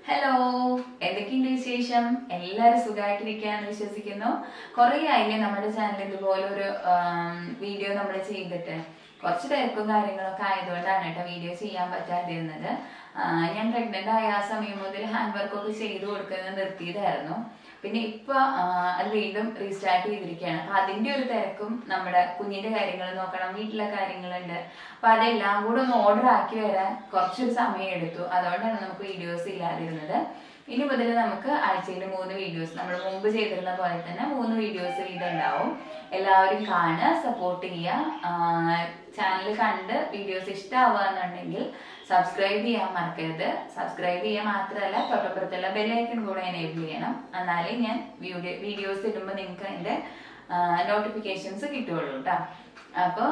Hello, എന്തൊക്കെയുണ്ട് വിശേഷം? എല്ലാവരും സുഖമായിട്ടിരിക്കുകയാണെന്ന് വിശ്വസിക്കുന്നു. കുറേ ആയില്ലേ നമ്മുടെ ചാനൽ ഇതുപോലെ ഒരു വീഡിയോ നമ്മൾ ചെയ്തിട്ട്. കുറച്ച് തിരക്കും കാര്യങ്ങളൊക്കെ ആയതുകൊണ്ടാണ് കേട്ടോ വീഡിയോ ചെയ്യാൻ പറ്റാതിരുന്നത്. ഞാൻ പ്രഗ്നന്റ് ആയ ആ സമയം മുതൽ ഹാൻഡ് വർക്കൊക്കെ ചെയ്തു കൊടുക്കുന്നത് നിർത്തിയതായിരുന്നു. പിന്നെ ഇപ്പൊ അത് വീണ്ടും റീസ്റ്റാർട്ട് ചെയ്തിരിക്കുകയാണ്. അപ്പൊ അതിന്റെ ഒരു തിരക്കും, നമ്മുടെ കുഞ്ഞിന്റെ കാര്യങ്ങൾ നോക്കണം, വീട്ടിലെ കാര്യങ്ങളുണ്ട്. അപ്പൊ അതെല്ലാം കൂടെ ഒന്ന് ഓർഡർ ആക്കി വരാൻ കുറച്ചൊരു സമയം എടുത്തു. അതുകൊണ്ടാണ് നമുക്ക് വീഡിയോസ് ഇല്ലാതിരുന്നത്. ഇനി മുതൽ നമുക്ക് ആഴ്ചയിൽ 3 വീഡിയോസ്, നമ്മൾ മുമ്പ് ചെയ്തിരുന്ന പോലെ തന്നെ 3 വീഡിയോസ് ഇതുണ്ടാവും. എല്ലാവരും കാണുക, സപ്പോർട്ട് ചെയ്യുക. ചാനൽ കണ്ട് വീഡിയോസ് ഇഷ്ടമാവുകയെന്നുണ്ടെങ്കിൽ സബ്സ്ക്രൈബ് ചെയ്യാൻ മറക്കരുത്. സബ്സ്ക്രൈബ് ചെയ്യാൻ മാത്രമല്ല, തൊട്ടപ്പുറത്തുള്ള ബെല്ലൈക്കൺ കൂടെ എനേബിൾ ചെയ്യണം. എന്നാലേ ഞാൻ വീഡിയോസ് ഇടുമ്പോൾ നിങ്ങൾക്ക് അതിൻ്റെ നോട്ടിഫിക്കേഷൻസ് കിട്ടുകയുള്ളൂ കേട്ടോ. അപ്പോൾ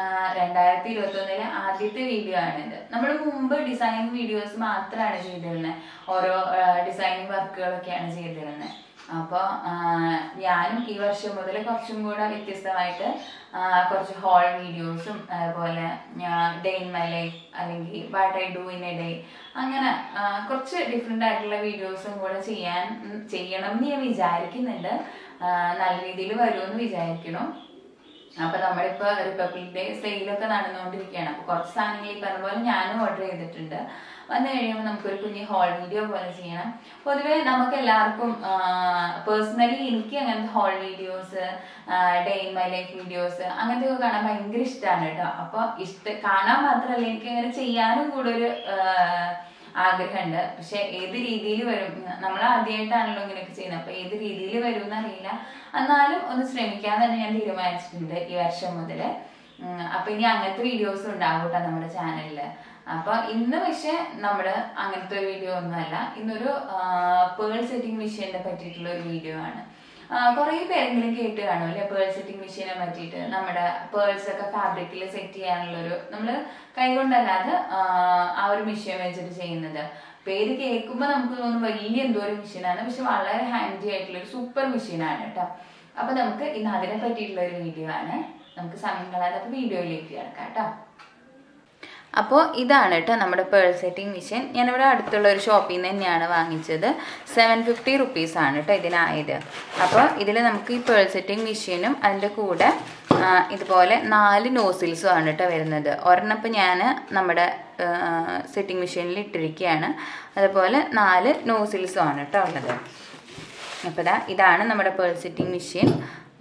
2021 ആദ്യത്തെ വീഡിയോ ആണിത്. നമ്മൾ മുമ്പ് ഡിസൈനിങ് വീഡിയോസ് മാത്രമാണ് ചെയ്തിരുന്നത്. ഓരോ ഡിസൈനിങ് വർക്കുകളൊക്കെയാണ് ചെയ്തിരുന്നത്. അപ്പോൾ ഞാനും ഈ വർഷം മുതൽ കുറച്ചും കൂടെ വ്യത്യസ്തമായിട്ട് കുറച്ച് ഹോൾ വീഡിയോസും, അതുപോലെ ഡേ ഇൻ മൈ ലൈഫ് അല്ലെങ്കിൽ what I do in a day, അങ്ങനെ കുറച്ച് ഡിഫറെൻ്റ് ആയിട്ടുള്ള വീഡിയോസും കൂടെ ചെയ്യണം എന്ന് ഞാൻ വിചാരിക്കുന്നുണ്ട്. നല്ല രീതിയിൽ വരുമെന്ന് വിചാരിക്കണം. അപ്പൊ നമ്മളിപ്പോ റിപ്പബ്ലിക് ഡേ സെയിലൊക്കെ നടന്നുകൊണ്ടിരിക്കുകയാണ്. അപ്പൊ കുറച്ച് സാധനങ്ങൾ ഈ പറഞ്ഞ പോലെ ഞാനും ഓർഡർ ചെയ്തിട്ടുണ്ട്. വന്നു കഴിയുമ്പോൾ നമുക്കൊരു കുഞ്ഞ് ഹോൾ വീഡിയോ പോലെ ചെയ്യണം. പൊതുവെ നമുക്ക് എല്ലാവർക്കും പേഴ്സണലി എനിക്ക് അങ്ങനത്തെ whole videos, day in my life videos അങ്ങനത്തെ ഒക്കെ കാണാൻ ഭയങ്കര ഇഷ്ടമാണ് കേട്ടോ. അപ്പൊ കാണാൻ മാത്രമല്ല, എനിക്ക് അങ്ങനെ ചെയ്യാനും കൂടെ ഒരു ആഗ്രഹമുണ്ട്. പക്ഷെ ഏത് രീതിയിൽ വരും, നമ്മൾ ആദ്യമായിട്ടാണല്ലോ ഇങ്ങനെയൊക്കെ ചെയ്യുന്നത്. അപ്പൊ ഏത് രീതിയിൽ വരും എന്നറിയില്ല. എന്നാലും ഒന്ന് ശ്രമിക്കാൻ തന്നെ ഞാൻ തീരുമാനിച്ചിട്ടുണ്ട് ഈ വർഷം മുതൽ. അപ്പൊ ഇനി അങ്ങനത്തെ വീഡിയോസ് ഉണ്ടാവും കേട്ടോ നമ്മുടെ ചാനലില്. അപ്പൊ ഇന്ന് പക്ഷെ നമ്മള് അങ്ങനത്തെ ഒരു വീഡിയോ ഒന്നുമല്ല. ഇന്നൊരു പേൾ സെറ്റിംഗ് മെഷീനെ പറ്റിയിട്ടുള്ള ഒരു വീഡിയോ ആണ്. കുറെ പേരെങ്കിലും കേട്ട് കാണും അല്ലെ പേൾ സെറ്റിംഗ് മെഷീനെ പറ്റിയിട്ട്. നമ്മുടെ പേൾസ് ഒക്കെ ഫാബ്രിക്കിൽ സെറ്റ് ചെയ്യാനുള്ളൊരു, നമ്മള് കൈകൊണ്ടല്ലാതെ ആ ഒരു മെഷീൻ വെച്ചിട്ട് ചെയ്യുന്നത്. പേര് കേൾക്കുമ്പോൾ നമുക്ക് തോന്നും വലിയ എന്തോ ഒരു മെഷീനാണ്. പക്ഷെ വളരെ ഹാൻഡി ആയിട്ടുള്ള ഒരു സൂപ്പർ മെഷീനാണ് കേട്ടോ. അപ്പൊ നമുക്ക് ഇന്ന് അതിനെ പറ്റിയിട്ടുള്ള ഒരു വീഡിയോ ആണ്. നമുക്ക് സമയം കളയാതെ അപ്പൊ വീഡിയോയിലേക്ക് കിടക്കാം കേട്ടോ. അപ്പോൾ ഇതാണ് കേട്ടോ നമ്മുടെ പേൾ സെറ്റിംഗ് മെഷീൻ. ഞാനിവിടെ അടുത്തുള്ള ഒരു ഷോപ്പിൽ നിന്ന് തന്നെയാണ് വാങ്ങിച്ചത്. 750 റുപ്പീസ് ആണ് കേട്ടോ ഇതിനായത്. അപ്പോൾ ഇതിൽ നമുക്ക് ഈ പേൾ സെറ്റിംഗ് മെഷീനും അതിൻ്റെ കൂടെ ഇതുപോലെ 4 നോസിൽസും ആണ് കേട്ടോ വരുന്നത്. ഒരെണ്ണം ഇപ്പം ഞാൻ നമ്മുടെ സെറ്റിംഗ് മെഷീനിൽ ഇട്ടിരിക്കുകയാണ്. അതുപോലെ 4 നോസിൽസും ആണ് കേട്ടോ ഉള്ളത്. അപ്പോൾ ഇതാണ് നമ്മുടെ പേൾ സെറ്റിംഗ് മെഷീൻ.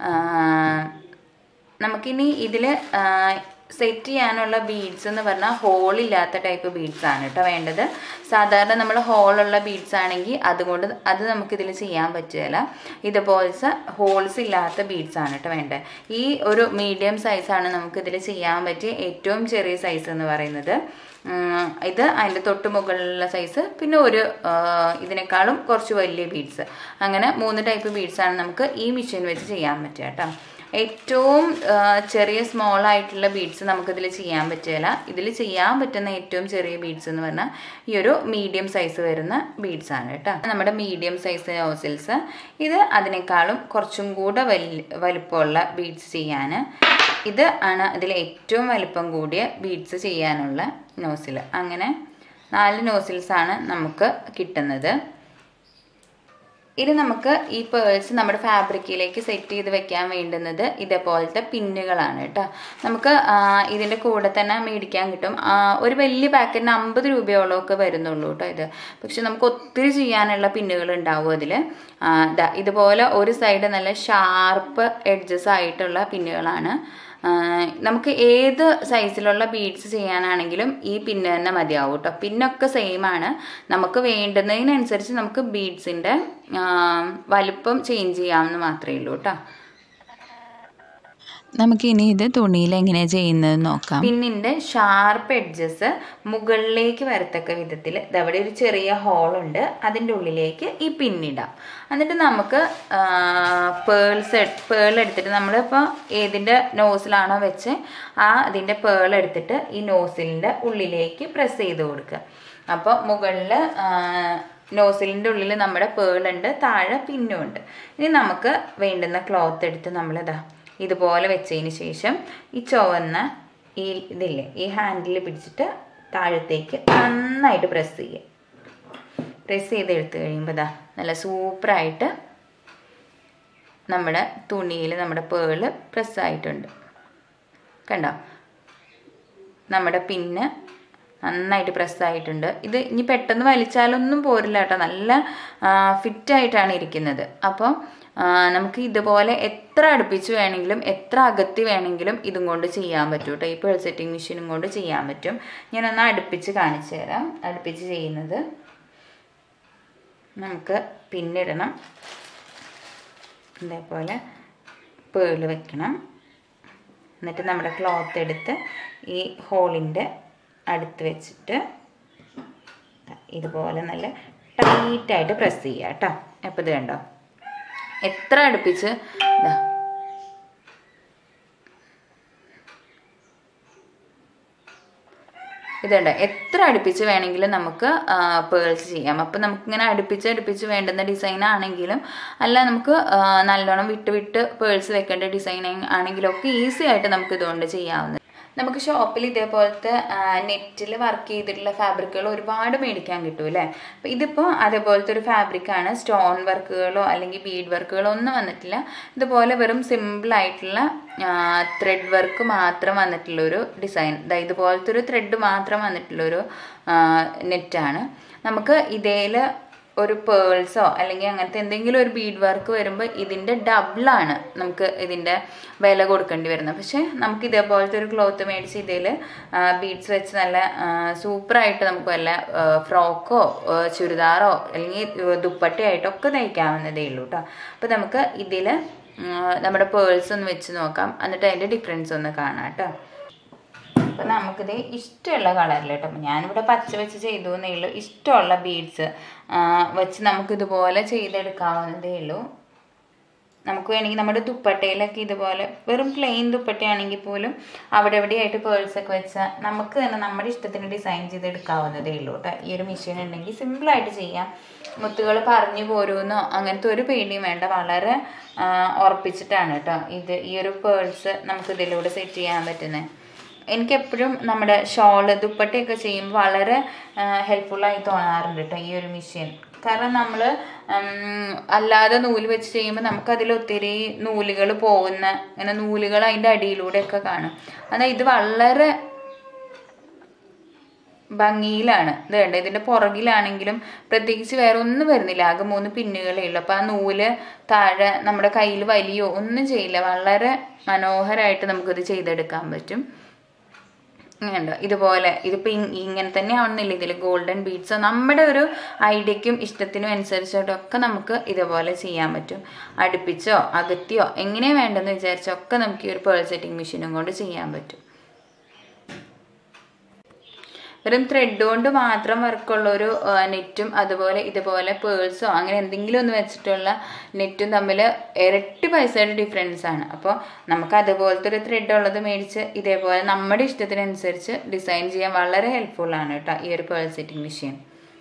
നമുക്കിനി ഇതിൽ സെറ്റ് ചെയ്യാനുള്ള ബീഡ്സ് എന്ന് പറഞ്ഞാൽ ഹോളില്ലാത്ത ടൈപ്പ് ബീഡ്സ് ആണ് കേട്ടോ വേണ്ടത്. സാധാരണ നമ്മൾ ഹോളുള്ള ബീഡ്സ് ആണെങ്കിൽ അത് നമുക്കിതിൽ ചെയ്യാൻ പറ്റില്ല. ഇതുപോലത്തെ ഹോൾസ് ഇല്ലാത്ത ബീഡ്സ് ആണ് കേട്ടോ വേണ്ടത്. ഈ ഒരു മീഡിയം സൈസാണ് നമുക്കിതിൽ ചെയ്യാൻ പറ്റിയ ഏറ്റവും ചെറിയ സൈസ് എന്ന് പറയുന്നത്. ഇത് അതിൻ്റെ തൊട്ട് മുകളിലുള്ള സൈസ്, പിന്നെ ഇതിനേക്കാളും കുറച്ച് വലിയ ബീഡ്സ്, അങ്ങനെ 3 ടൈപ്പ് ബീഡ്സാണ് നമുക്ക് ഈ മെഷീൻ വെച്ച് ചെയ്യാൻ പറ്റുക കേട്ടോ. ഏറ്റവും ചെറിയ സ്മോൾ ആയിട്ടുള്ള ബീഡ്സ് നമുക്കിതിൽ ചെയ്യാൻ പറ്റില്ല. ഇതിൽ ചെയ്യാൻ പറ്റുന്ന ഏറ്റവും ചെറിയ ബീഡ്സ് എന്ന് പറഞ്ഞാൽ ഈ ഒരു മീഡിയം സൈസ് വരുന്ന ബീഡ്സ് ആണ് കേട്ടോ. നമ്മുടെ മീഡിയം സൈസ് നോസിൽസ്. ഇത് അതിനേക്കാളും കുറച്ചും കൂടെ വലുപ്പമുള്ള ബീഡ്സ് ചെയ്യാൻ. ഇത് ആണ് ഇതിൽ ഏറ്റവും വലുപ്പം കൂടിയ ബീഡ്സ് ചെയ്യാനുള്ള നോസിൽ. അങ്ങനെ 4 നോസിൽസാണ് നമുക്ക് കിട്ടുന്നത്. ഇനി നമുക്ക് ഈ പേൾസ് നമ്മുടെ ഫാബ്രിക്കിലേക്ക് സെറ്റ് ചെയ്ത് വെക്കാൻ വേണ്ടുന്നത് ഇതേപോലത്തെ പിന്നുകളാണ് കേട്ടോ. നമുക്ക് ഇതിൻ്റെ കൂടെ തന്നെ മേടിക്കാൻ കിട്ടും. ഒരു വലിയ പാക്കറ്റിന് 50 രൂപയോളമൊക്കെ വരുന്നുള്ളൂ കേട്ടോ ഇത്. പക്ഷെ നമുക്ക് ഒത്തിരി ചെയ്യാനുള്ള പിന്നുകൾ ഉണ്ടാവും അതിൽ. ഇതുപോലെ ഒരു സൈഡ് നല്ല ഷാർപ്പ് എഡ്ജസ് ആയിട്ടുള്ള പിന്നുകളാണ്. നമുക്ക് ഏത് സൈസിലുള്ള ബീഡ്സ് ചെയ്യാനാണെങ്കിലും ഈ പിന്ന് തന്നെ മതിയാവും കേട്ടോ. പിന്നൊക്കെ സെയിം ആണ്. നമുക്ക് വേണ്ടുന്നതിനനുസരിച്ച് നമുക്ക് ബീഡ്സിൻ്റെ വലുപ്പം ചേഞ്ച് ചെയ്യാമെന്ന് മാത്രമേ ഉള്ളൂ കേട്ടോ. നമുക്കിനി ഇത് തുണിയിൽ എങ്ങനെയാണ് ചെയ്യുന്നത് നോക്കാം. പിന്നിൻ്റെ ഷാർപ്പ് എഡ്ജസ് മുകളിലേക്ക് വരത്തക്ക വിധത്തിൽ അവിടെ ഒരു ചെറിയ ഹോളുണ്ട്, അതിൻ്റെ ഉള്ളിലേക്ക് ഈ പിന്നിടാം. എന്നിട്ട് നമുക്ക് പേൾ എടുത്തിട്ട് നമ്മളിപ്പോൾ ഏതിൻ്റെ നോസിലാണോ വെച്ച് അതിൻ്റെ പേൾ എടുത്തിട്ട് ഈ നോസിലിൻ്റെ ഉള്ളിലേക്ക് പ്രസ് ചെയ്ത് കൊടുക്കുക. അപ്പോൾ മുകളിൽ നോസിലിൻ്റെ ഉള്ളിൽ നമ്മുടെ പേളുണ്ട്, താഴെ പിന്നുണ്ട്. ഇനി നമുക്ക് വേണ്ടുന്ന ക്ലോത്ത് എടുത്ത് നമ്മളിതാ ഇതുപോലെ വെച്ചതിന് ശേഷം ഈ ചുവന്ന ഇതില്ലേ ഈ ഹാൻഡിൽ പിടിച്ചിട്ട് താഴത്തേക്ക് നന്നായിട്ട് പ്രസ് ചെയ്യുക. പ്രസ് ചെയ്തെടുത്ത് കഴിയുമ്പോൾ ഇതാ നല്ല സൂപ്പറായിട്ട് നമ്മുടെ തുണിയിൽ നമ്മുടെ പേള് പ്രസ്സായിട്ടുണ്ട്. കണ്ടോ, നമ്മുടെ പിന്ന് നന്നായിട്ട് പ്രസ്സായിട്ടുണ്ട്. ഇത് ഇനി പെട്ടെന്ന് വലിച്ചാലൊന്നും പോരില്ല കേട്ടോ, നല്ല ഫിറ്റായിട്ടാണ് ഇരിക്കുന്നത്. അപ്പോൾ നമുക്ക് ഇതുപോലെ എത്ര അടുപ്പിച്ച് വേണമെങ്കിലും എത്ര അകത്തി വേണമെങ്കിലും ഇതും കൊണ്ട് ചെയ്യാൻ പറ്റും കേട്ടോ. ഈ പേൾ സെറ്റിംഗ് മെഷീനും കൊണ്ട് ചെയ്യാൻ പറ്റും. ഞാനൊന്ന് അടുപ്പിച്ച് കാണിച്ചു തരാം. അടുപ്പിച്ച് ചെയ്യുന്നത്, നമുക്ക് പിന്നിടണം, ഇതേപോലെ പേള് വെക്കണം. എന്നിട്ട് നമ്മുടെ ക്ലോത്ത് എടുത്ത് ഈ ഹോളിൻ്റെ അടുത്ത് വെച്ചിട്ട് ഇതുപോലെ നല്ല ടൈറ്റായിട്ട് പ്രസ് ചെയ്യുക കേട്ടോ. അപ്പോൾ ഇത് കണ്ടോ, എത്ര അടുപ്പിച്ച് ഇതാ ഇതുണ്ട്, എത്ര അടുപ്പിച്ച് വേണമെങ്കിലും നമുക്ക് പേൾസ് ചെയ്യാം. അപ്പം നമുക്കിങ്ങനെ അടുപ്പിച്ച് വേണ്ടുന്ന ഡിസൈൻ ആണെങ്കിലും അല്ല നമുക്ക് നല്ലോണം വിട്ട് പേൾസ് വെക്കേണ്ട ഡിസൈൻ ആണെങ്കിലും ഒക്കെ ഈസി ആയിട്ട് നമുക്ക് ഇതുകൊണ്ട് ചെയ്യാവുന്നത്. നമുക്ക് ഷോപ്പിൽ ഇതേപോലത്തെ നെറ്റിൽ വർക്ക് ചെയ്തിട്ടുള്ള ഫാബ്രിക്കുകൾ ഒരുപാട് മേടിക്കാൻ കിട്ടും അല്ലേ. അപ്പോൾ ഇതിപ്പോൾ അതേപോലത്തെ ഒരു ഫാബ്രിക്കാണ്. സ്റ്റോൺ വർക്കുകളോ അല്ലെങ്കിൽ ബീഡ് വർക്കുകളോ ഒന്നും വന്നിട്ടില്ല. ഇതുപോലെ വെറും സിമ്പിളായിട്ടുള്ള ത്രെഡ് വർക്ക് മാത്രം വന്നിട്ടുള്ളൊരു ഡിസൈൻ, ഇതുപോലത്തെ ഒരു ത്രെഡ് മാത്രം വന്നിട്ടുള്ളൊരു നെറ്റാണ്. നമുക്ക് ഇതേൽ ഒരു പേൾസോ അല്ലെങ്കിൽ അങ്ങനത്തെ എന്തെങ്കിലും ഒരു ബീഡ് വർക്ക് വരുമ്പോൾ ഇതിൻ്റെ ഡബിളാണ് നമുക്ക് ഇതിൻ്റെ വില കൊടുക്കേണ്ടി വരുന്നത്. പക്ഷേ നമുക്ക് ഇതേപോലത്തെ ഒരു ക്ലോത്ത് മേടിച്ച് ഇതിൽ ബീഡ്സ് വെച്ച് നല്ല സൂപ്പറായിട്ട് നമുക്ക് വല്ല ഫ്രോക്കോ ചുരിദാറോ അല്ലെങ്കിൽ ദുപ്പട്ടയായിട്ടൊക്കെ തയ്ക്കാവുന്നതേ ഉള്ളൂ കേട്ടോ. അപ്പോൾ നമുക്ക് ഇതിൽ നമ്മുടെ പേൾസ് ഒന്ന് വെച്ച് നോക്കാം, എന്നിട്ട് അതിൻ്റെ ഡിഫറൻസ് ഒന്ന് കാണാം കേട്ടോ. അപ്പോൾ നമുക്കിത് ഇഷ്ടമുള്ള കളറിൽ കേട്ടോ, ഞാനിവിടെ പച്ച വെച്ച് ചെയ്തു എന്നേ ഉള്ളൂ. ഇഷ്ടമുള്ള ബീഡ്സ് വെച്ച് നമുക്കിതുപോലെ ചെയ്തെടുക്കാവുന്നതേ ഉള്ളൂ. നമുക്ക് വേണമെങ്കിൽ നമ്മുടെ ദുപ്പട്ടയിലൊക്കെ ഇതുപോലെ വെറും പ്ലെയിൻ ദുപ്പട്ടയാണെങ്കിൽ പോലും അവിടെ എവിടെയായിട്ട് പേൾസൊക്കെ വെച്ചാൽ നമുക്ക് തന്നെ നമ്മുടെ ഇഷ്ടത്തിന് ഡിസൈൻ ചെയ്തെടുക്കാവുന്നതേ ഉള്ളൂ കേട്ടോ. ഈ ഒരു മെഷീൻ ഉണ്ടെങ്കിൽ സിമ്പിളായിട്ട് ചെയ്യാം. മുത്തുകൾ പറഞ്ഞു പോരുമെന്നോ അങ്ങനത്തെ ഒരു പേടിയും വേണ്ട, വളരെ ഉറപ്പിച്ചിട്ടാണ് കേട്ടോ ഈ ഒരു പേൾസ് നമുക്ക് ഇതിലൂടെ സെറ്റ് ചെയ്യാൻ പറ്റുന്നത്. എനിക്കെപ്പോഴും നമ്മുടെ ഷോള് ദുപ്പട്ടയൊക്കെ ചെയ്യുമ്പോൾ വളരെ ഹെൽപ്ഫുള്ളായി തോന്നാറുണ്ട് കേട്ടോ ഈ ഒരു മെഷീൻ. കാരണം നമ്മൾ അല്ലാതെ നൂല് വെച്ച് ചെയ്യുമ്പോൾ നമുക്കതിൽ ഒത്തിരി നൂലുകൾ പോകുന്ന, ഇങ്ങനെ നൂലുകൾ അതിൻ്റെ അടിയിലൂടെയൊക്കെ കാണും. എന്നാൽ ഇത് വളരെ ഭംഗിയിലാണ്. ഇത് കണ്ടോ, ഇതിൻ്റെ പുറകിലാണെങ്കിലും പ്രത്യേകിച്ച് വേറെ ഒന്നും വരുന്നില്ല, ആകെ 3 പിന്നുകളേ ഉള്ളൂ. അപ്പോൾ ആ നൂല് താഴെ നമ്മുടെ കയ്യിൽ വലിയോ ഒന്നും ചെയ്യില്ല, വളരെ മനോഹരമായിട്ട് നമുക്കിത് ചെയ്തെടുക്കാൻ പറ്റും. ഇങ്ങനെയുണ്ടോ, ഇതുപോലെ ഇതിപ്പോൾ ഇങ്ങനെ തന്നെ ആവണമെന്നില്ല, ഇതിൽ ഗോൾഡൻ ബീഡ്സോ നമ്മുടെ ഒരു ഐഡിയക്കും ഇഷ്ടത്തിനും അനുസരിച്ചിട്ടൊക്കെ നമുക്ക് ഇതുപോലെ ചെയ്യാൻ പറ്റും. അടുപ്പിച്ചോ അകത്തിയോ എങ്ങനെ വേണ്ടെന്ന് വിചാരിച്ചോ ഒക്കെ നമുക്ക് ഈ ഒരു പേൾ സെറ്റിംഗ് മെഷീനും കൊണ്ട് ചെയ്യാൻ പറ്റും. വെറും ത്രെഡ് കൊണ്ട് മാത്രം വർക്കുള്ളൊരു നെറ്റും അതുപോലെ ഇതുപോലെ പേൾസോ അങ്ങനെ എന്തെങ്കിലും ഒന്ന് വെച്ചിട്ടുള്ള നെറ്റും തമ്മിൽ ഇരട്ടി പൈസയുടെ ഡിഫറൻസ് ആണ്. അപ്പോൾ നമുക്ക് അതുപോലത്തെ ഒരു ത്രെഡ് ഉള്ളത് മേടിച്ച് ഇതേപോലെ നമ്മുടെ ഇഷ്ടത്തിനനുസരിച്ച് ഡിസൈൻ ചെയ്യാൻ വളരെ ഹെൽപ്ഫുള്ളാണ് കേട്ടോ ഈ ഒരു പേൾ സെറ്റിംഗ് മെഷീൻ.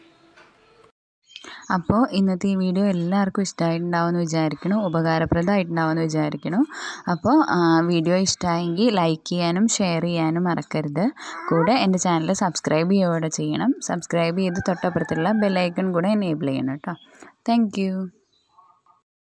അപ്പോൾ ഇന്നത്തെ ഈ വീഡിയോ എല്ലാവർക്കും ഇഷ്ടമായിട്ടുണ്ടാവുമെന്ന് വിചാരിക്കുന്നു, ഉപകാരപ്രദമായിട്ടുണ്ടാവുമെന്ന് വിചാരിക്കുന്നു. അപ്പോൾ വീഡിയോ ഇഷ്ടമായെങ്കിൽ ലൈക്ക് ചെയ്യാനും ഷെയർ ചെയ്യാനും മറക്കരുത്. കൂടെ എൻ്റെ ചാനൽ സബ്സ്ക്രൈബ് ചെയ്യുകയോടെ ചെയ്യണം. സബ്സ്ക്രൈബ് ചെയ്ത് തൊട്ടപ്പുറത്തുള്ള ബെല്ലൈക്കൺ കൂടെ എനേബിൾ ചെയ്യണം കേട്ടോ. Thank U.